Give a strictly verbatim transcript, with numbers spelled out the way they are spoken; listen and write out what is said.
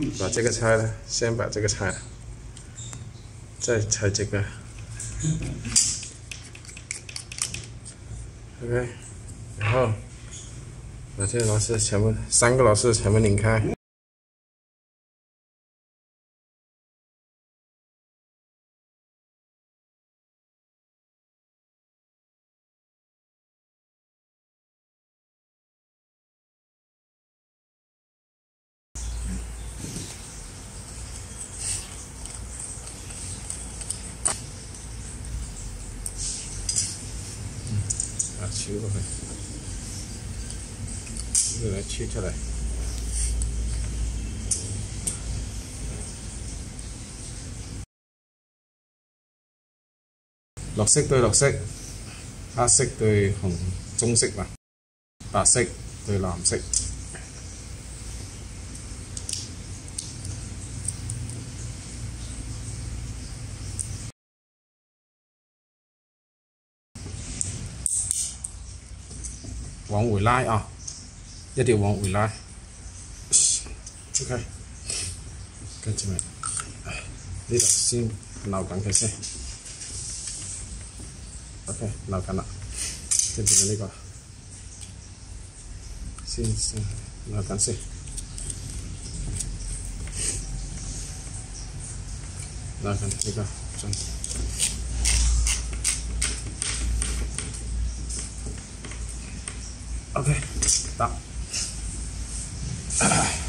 把这个拆了，先把这个拆了，再拆这个。OK， 然后把这个螺丝全部三个螺丝全部拧开。 把取落去，呢個嚟取出嚟。綠色對綠色，黑色對紅棕色嘛，白色對藍色。往回拉啊！一定要往回拉。OK， 跟住咪呢度先扭緊佢先。OK， 扭緊啦。跟住咪呢個先先扭緊先。扭緊呢個進。 OK， 得。